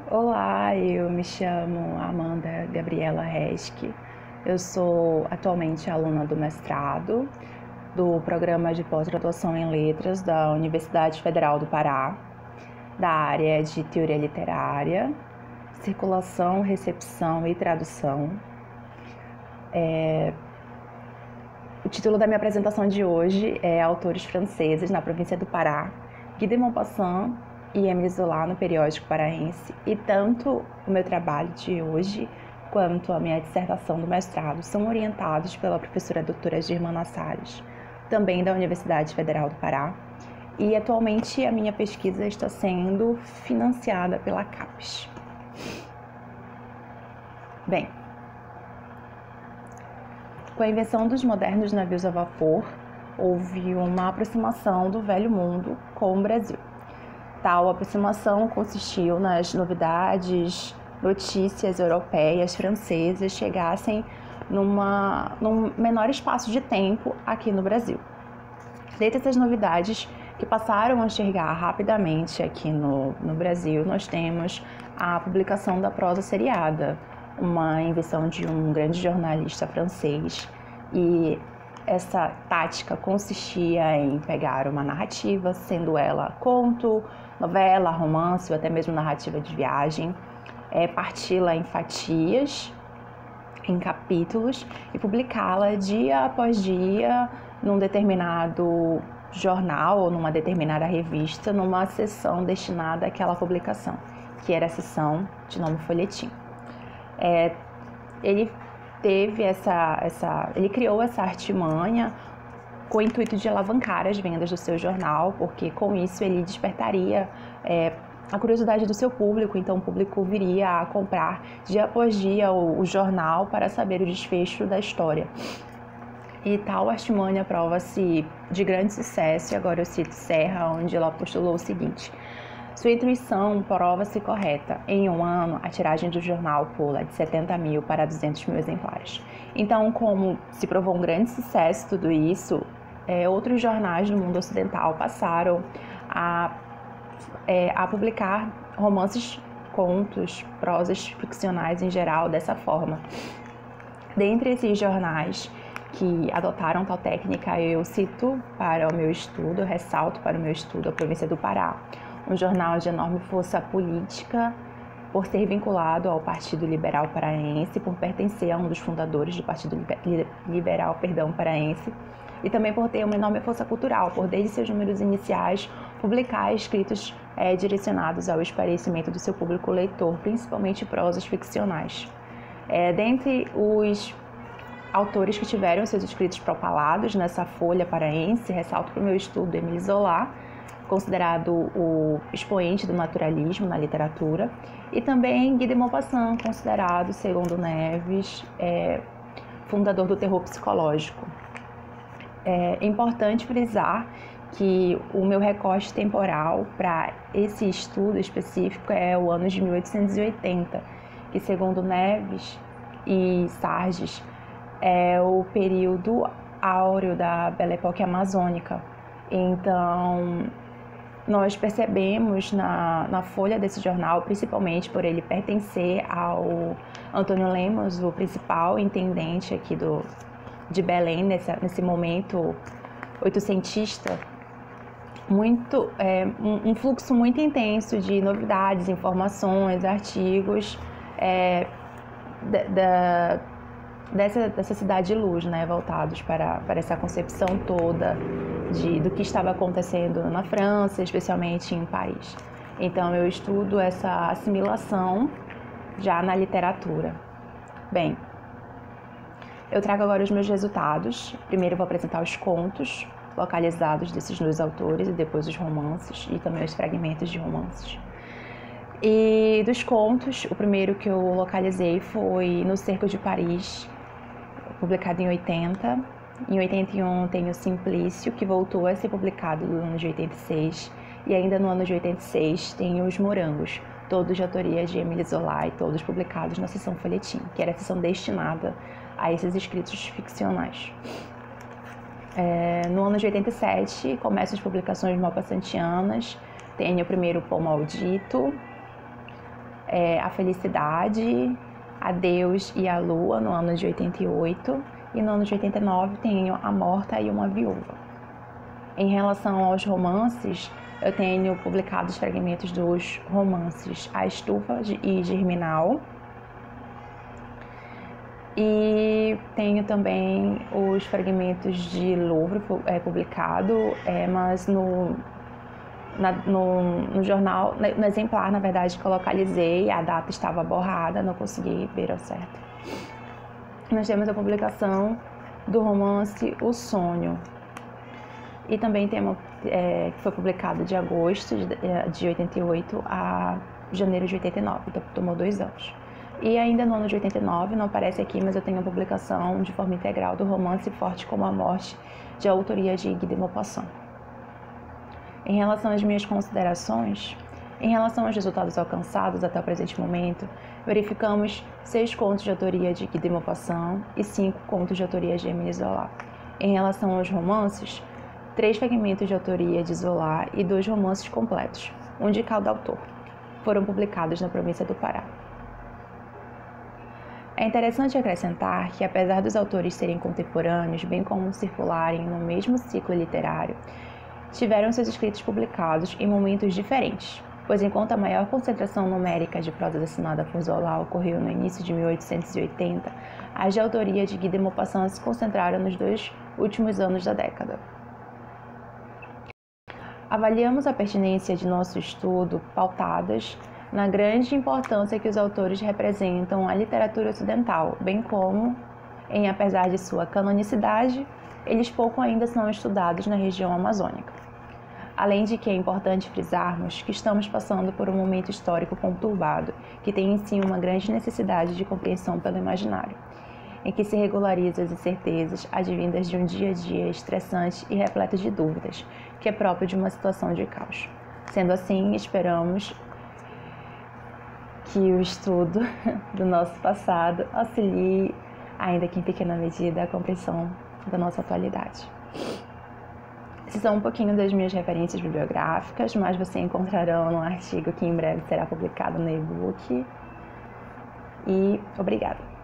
Olá, eu me chamo Amanda Gabriela Reschke. Eu sou atualmente aluna do mestrado do programa de pós-graduação em letras da Universidade Federal do Pará, da área de teoria literária, circulação, recepção e tradução. O título da minha apresentação de hoje é Autores franceses na província do Pará, Guy de Maupassant e Émile Zola no periódico paraense, e tanto o meu trabalho de hoje quanto a minha dissertação do mestrado são orientados pela professora doutora Germana Salles, também da Universidade Federal do Pará, e atualmente a minha pesquisa está sendo financiada pela CAPES. Bem, com a invenção dos modernos navios a vapor, houve uma aproximação do velho mundo com o Brasil. Tal aproximação consistiu nas novidades, notícias europeias, francesas chegassem num menor espaço de tempo aqui no Brasil. Dentre essas novidades que passaram a chegar rapidamente aqui no Brasil, nós temos a publicação da prosa seriada, uma invenção de um grande jornalista francês, e essa tática consistia em pegar uma narrativa, sendo ela conto, novela, romance ou até mesmo narrativa de viagem, parti-la em fatias, em capítulos e publicá-la dia após dia num determinado jornal ou numa determinada revista, numa seção destinada àquela publicação, que era a seção de nome folhetim. Ele criou essa artimanha com o intuito de alavancar as vendas do seu jornal, porque com isso ele despertaria a curiosidade do seu público, então o público viria a comprar dia após dia o jornal para saber o desfecho da história. E tal artimanha prova-se de grande sucesso, e agora eu cito Serra, onde ela postulou o seguinte: sua intuição prova-se correta. Em um ano, a tiragem do jornal pula de 70 mil para 200 mil exemplares. Então, como se provou um grande sucesso tudo isso, outros jornais do mundo ocidental passaram a publicar romances, contos, prosas ficcionais em geral dessa forma. Dentre esses jornais que adotaram tal técnica, eu cito para o meu estudo, eu ressalto para o meu estudo a província do Pará, um jornal de enorme força política, por ser vinculado ao Partido Liberal Paraense, por pertencer a um dos fundadores do Partido Liberal Paraense, e também por ter uma enorme força cultural, por desde seus números iniciais publicar escritos direcionados ao esclarecimento do seu público leitor, principalmente prosas ficcionais. Dentre os autores que tiveram seus escritos propalados nessa folha paraense, ressalto para o meu estudo Émile Zola, considerado o expoente do naturalismo na literatura, e também Guy de Maupassant, considerado, segundo Neves, fundador do terror psicológico. É importante frisar que o meu recorte temporal para esse estudo específico é o ano de 1880, que, segundo Neves e Sarges, é o período áureo da Belle Époque amazônica. Então, nós percebemos na folha desse jornal, principalmente por ele pertencer ao Antônio Lemos, o principal intendente aqui de Belém, nesse momento oitocentista, um fluxo muito intenso de novidades, informações, artigos dessa cidade de luz, voltados para essa concepção toda do que estava acontecendo na França, especialmente em Paris. Então, eu estudo essa assimilação já na literatura. Bem, eu trago agora os meus resultados. Primeiro eu vou apresentar os contos localizados desses dois autores, e depois os romances e também os fragmentos de romances. E dos contos, o primeiro que eu localizei foi No Cerco de Paris, publicado em 80. Em 81 tem o Simplício, que voltou a ser publicado no ano de 86. E ainda no ano de 86 tem Os Morangos, todos de autoria de Émile Zola e todos publicados na seção folhetim, que era a seção destinada a esses escritos ficcionais. No ano de 87 começam as publicações maupassantianas. Tem o primeiro Pão Maldito, A Felicidade, A Deus e a Lua, no ano de 88, e no ano de 89 tenho A Morta e Uma Viúva. Em relação aos romances, eu tenho publicado os fragmentos dos romances A Estufa e Germinal, e tenho também os fragmentos de Louvre publicado, mas no jornal, no exemplar, na verdade, que eu localizei, a data estava borrada, não consegui ver ao certo. Nós temos a publicação do romance O Sonho. E também temos, que foi publicado de agosto de 88 a janeiro de 89, então tomou 2 anos. E ainda no ano de 89, não aparece aqui, mas eu tenho a publicação de forma integral do romance Forte como a Morte, de autoria de Guy de Maupassant. Em relação às minhas considerações, em relação aos resultados alcançados até o presente momento, verificamos 6 contos de autoria de Guy de Maupassant e 5 contos de autoria de Émile Zola. Em relação aos romances, 3 fragmentos de autoria de Zola e 2 romances completos, um de cada autor, foram publicados na província do Pará. É interessante acrescentar que, apesar dos autores serem contemporâneos, bem como circularem no mesmo ciclo literário, tiveram seus escritos publicados em momentos diferentes, pois enquanto a maior concentração numérica de prosa assinada por Zola ocorreu no início de 1880, as de autoria de Guy de Maupassant se concentraram nos 2 últimos anos da década. Avaliamos a pertinência de nosso estudo pautadas na grande importância que os autores representam à literatura ocidental, bem como em, apesar de sua canonicidade, eles pouco ainda são estudados na região amazônica. Além de que é importante frisarmos que estamos passando por um momento histórico conturbado, que tem em si uma grande necessidade de compreensão pelo imaginário, em que se regularizam as incertezas advindas de um dia a dia estressante e repleto de dúvidas, que é próprio de uma situação de caos. Sendo assim, esperamos que o estudo do nosso passado auxilie, ainda que em pequena medida, a compreensão da nossa atualidade. Esses são um pouquinho das minhas referências bibliográficas, mas você encontrarão no artigo que em breve será publicado no e-book. E obrigada!